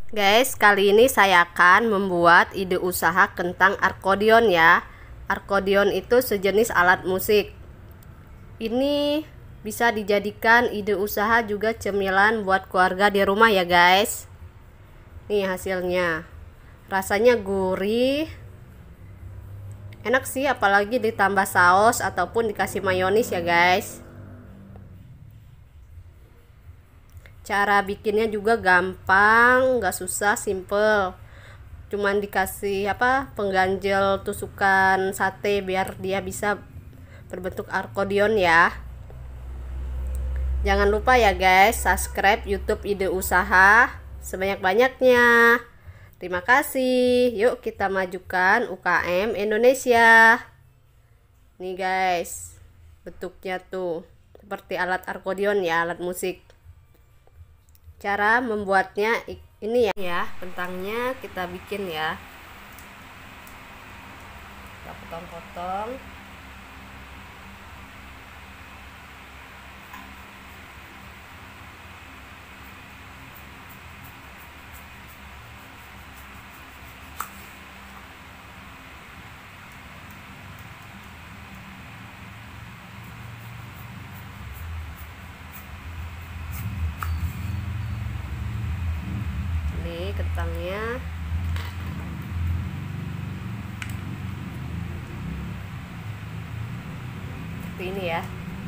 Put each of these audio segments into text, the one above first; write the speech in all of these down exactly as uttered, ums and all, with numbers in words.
Guys, kali ini saya akan membuat ide usaha kentang akkordion ya. Akkordion itu sejenis alat musik. Ini bisa dijadikan ide usaha juga cemilan buat keluarga di rumah ya guys. Nih hasilnya. Rasanya gurih. Enak sih, apalagi ditambah saus ataupun dikasih mayonis ya guys. Cara bikinnya juga gampang, nggak susah, simple. Cuman dikasih apa pengganjel tusukan sate biar dia bisa berbentuk akkordion ya. Jangan lupa ya guys, subscribe YouTube Ide Usaha sebanyak-banyaknya. Terima kasih. Yuk kita majukan U K M Indonesia. Nih guys, bentuknya tuh seperti alat akkordion ya, alat musik. Cara membuatnya ini ya, ya kentangnya kita bikin ya, kita potong-potong. Ini kentangnya seperti ini ya.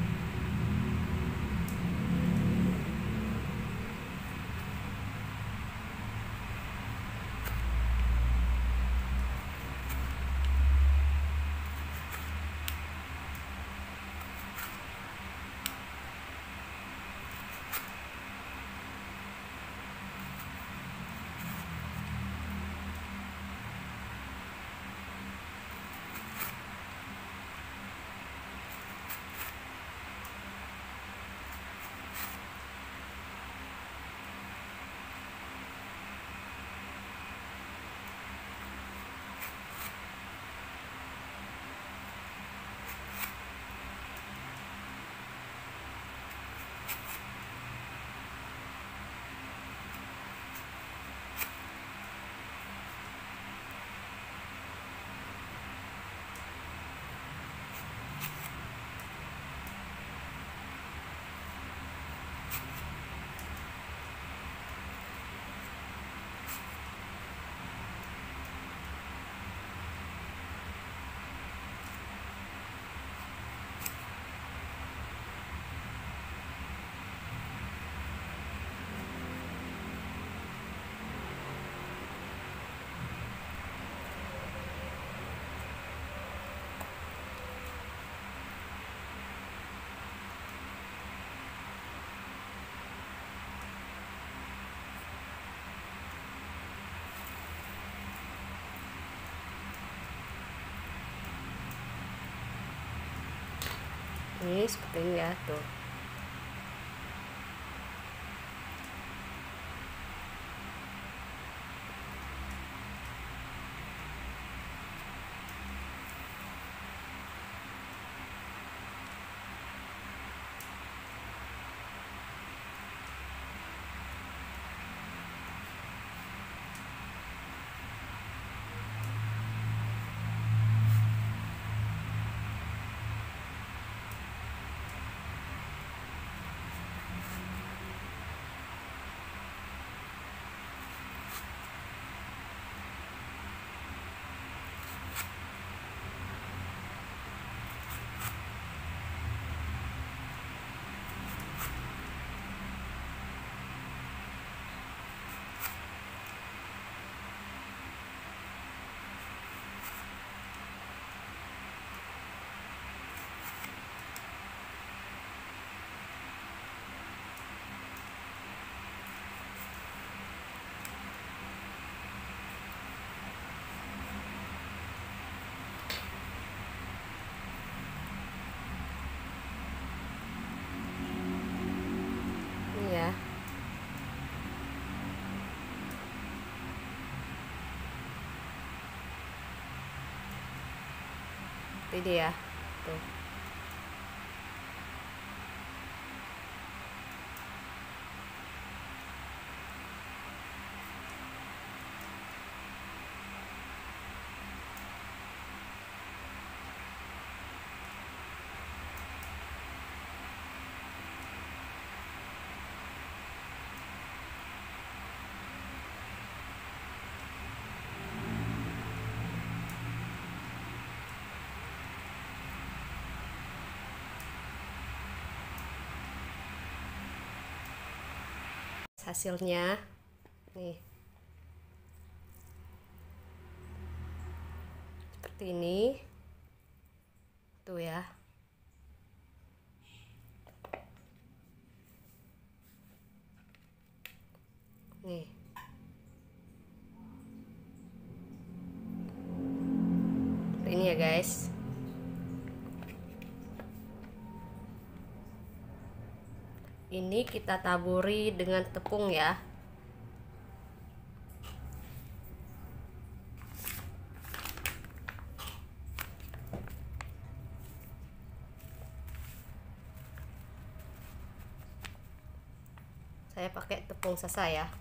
Ini seperti ini ya tuh. Ini ya. Ini dia tuh. hasilnya. Nih. Seperti ini. Tuh ya. Nih. Ini ya guys. Ini kita taburi dengan tepung ya. Saya pakai tepung sasa ya.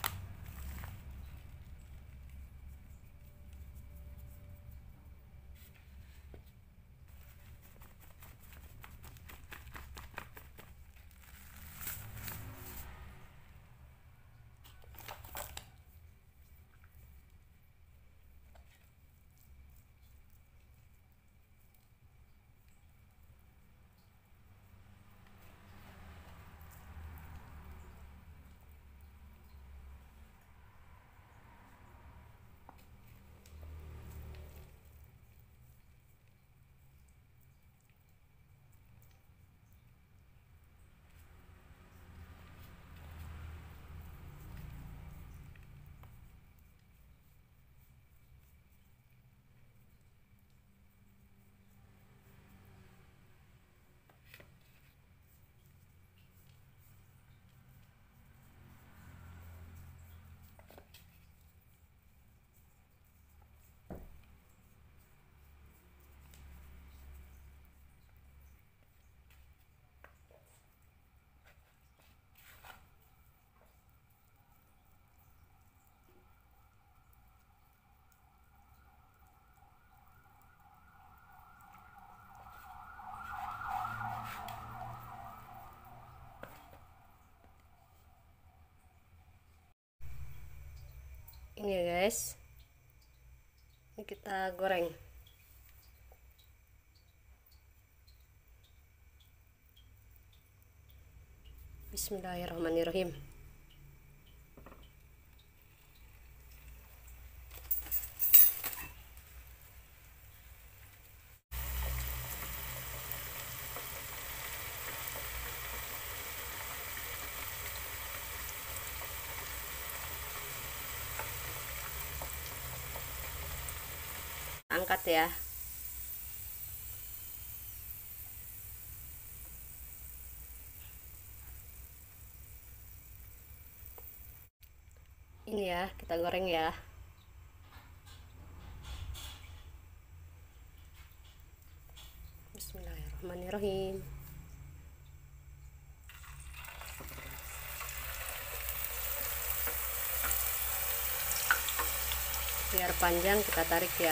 Ini ya guys. Ini kita goreng. Bismillahirrahmanirrahim. Angkat ya. Ini ya, kita goreng ya. Bismillahirrahmanirrahim. Biar panjang kita tarik ya.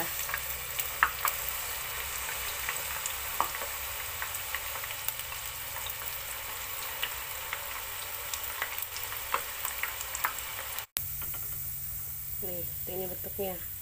Nih, ini bentuknya.